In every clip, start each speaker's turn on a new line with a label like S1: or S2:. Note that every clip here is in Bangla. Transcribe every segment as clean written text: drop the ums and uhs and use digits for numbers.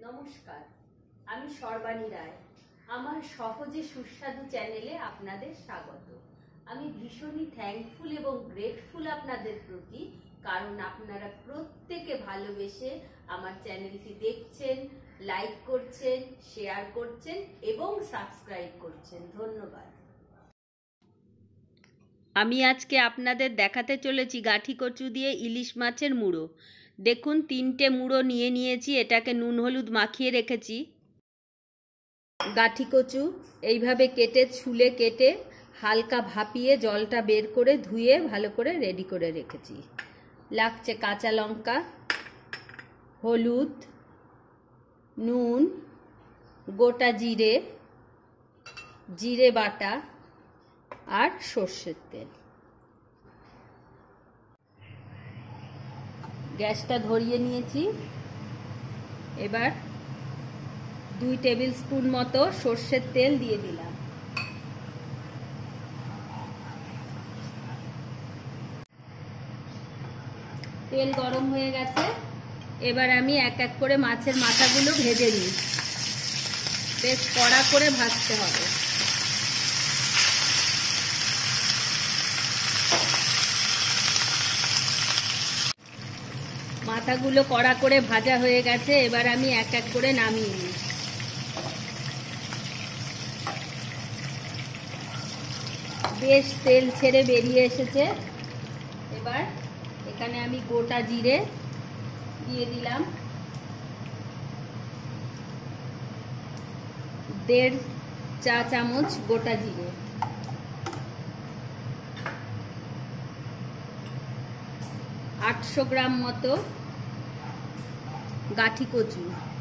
S1: নমস্কার, আমি সর্বাণী রায়। আমার সহজে সুস্বাদু চ্যানেলে আপনাদের স্বাগত। আমি ভীষণই থ্যাঙ্কফুল এবং গ্রেটফুল আপনাদের প্রতি, কারণ আপনারা প্রত্যেকে ভালোবেসে আমার চ্যানেলটি দেখছেন, লাইক করছেন, শেয়ার করছেন এবং সাবস্ক্রাইব করছেন। ধন্যবাদ। আমি আজকে আপনাদের দেখাতে চলেছি গাঠি কচু দিয়ে ইলিশ মাছের মুড়ো। দেখুন, 3টে মুড়ো নিয়েছি, এটাকে নুন হলুদ মাখিয়ে রেখেছি। গাঠি কচু এইভাবে ছুলে কেটে হালকা ভাপিয়ে জলটা বের করে ধুয়ে ভালো করে রেডি করে রেখেছি। লাগছে কাঁচা লঙ্কা, হলুদ, নুন, গোটা জিরে, জিরে বাটা আর সর্ষের তেল। গ্যাসটা ধরিয়ে নিয়েছি। এবার 2 টেবিল স্পুন মতো সর্ষের তেল দিয়ে দিলাম। তেল গরম হয়ে গেছে। এবার আমি এক এক করে মাছের মাথাগুলো ভেজে নিই। বেশ কড়া করে ভাজতে হবে। মাথাগুলো কড়া করে ভাজা হয়ে গেছে। এবার আমি এক এক করে নামিয়ে নিই। বেশ তেল ছেড়ে বেরিয়ে এসেছে। এবার এখানে আমি গোটা জিরে দিয়ে দিলাম, 1.5 চা চামচ গোটা জিরে, 800 গ্রাম মতো গাঠি কচু,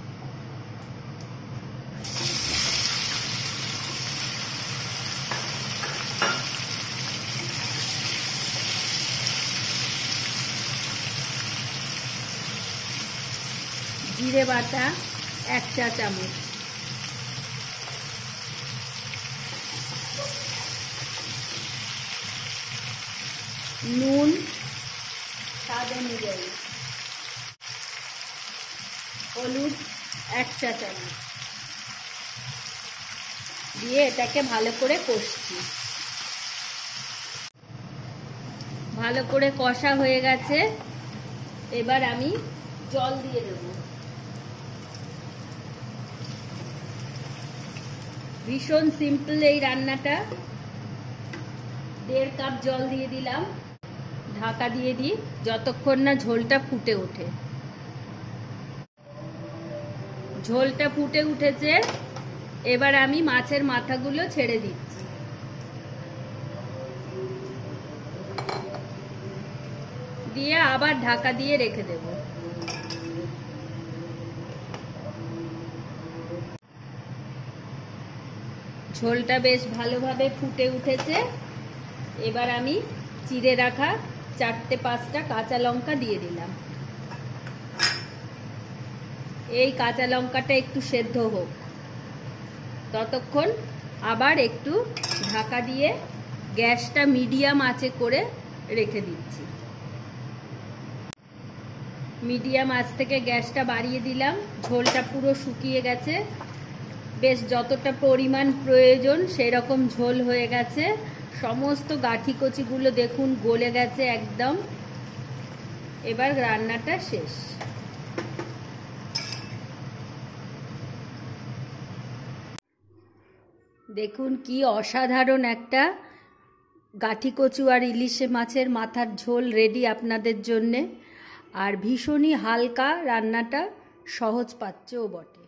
S1: জিরে বাটা 1 চা চামচ, নুন স্বাদ অনুযায়ী, হলুদ 1 চা চামচ দিয়ে এটাকে ভালো করে কষছি। ভালো করে কষা হয়ে গেছে। এবার আমি জল দিয়ে দেব। ভীষণ সিম্পল এই রান্নাটা। 1.5 কাপ জল দিয়ে দিলাম। ঢাকা দিয়ে দিই যতক্ষণ না ঝোলটা ফুটে ওঠে। ঝোলটা ফুটে উঠেছে। এবার আমি মাছের মাথাগুলো ছেড়ে দিচ্ছি। দিয়ে আবার ঢাকা দিয়ে রেখে দেব। ঝোলটা বেশ ভালোভাবে ফুটে উঠেছে। এবার আমি চিড়ে রাখা 4-5টা কাঁচা লঙ্কা দিয়ে দিলাম। এই কাঁচা লঙ্কাটা একটু সেদ্ধ হোক, ততক্ষণ আবার একটু ঢাকা দিয়ে গ্যাসটা মিডিয়াম আঁচে করে রেখে দিচ্ছি। মিডিয়াম আঁচ থেকে গ্যাসটা বাড়িয়ে দিলাম। ঝোলটা পুরো শুকিয়ে গেছে। বেশ যতটা পরিমাণ প্রয়োজন সেরকম ঝোল হয়ে গেছে। সমস্ত গাঠি কচিগুলো দেখুন গলে গেছে একদম। এবার রান্নাটা শেষ। দেখুন কি অসাধারণ একটা গাঠি কচু আর ইলিশ মাছের মাথার ঝোল রেডি আপনাদের জন্যে। আর ভীষণই হালকা রান্নাটা, সহজ পাচ্যও বটে।